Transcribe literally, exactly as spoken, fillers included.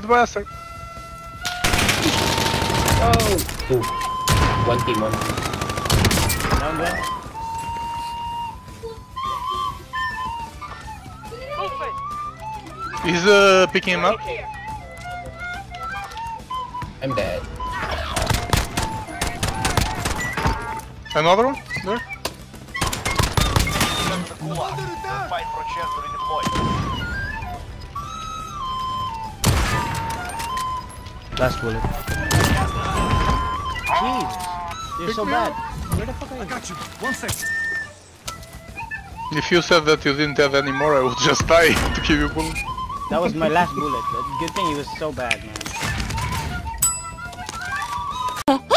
the bastard. Oh! Two. One team, one team. Down there. He's uh, picking him up. I'm dead. Another one? There? Fight for a chance to redeploy. Last bullet. Jeez, you're so bad. Where the fuck are you? I got you. One second. If you said that you didn't have any more, I would just die to give you bullet. That was my last bullet. Good thing he was so bad, man.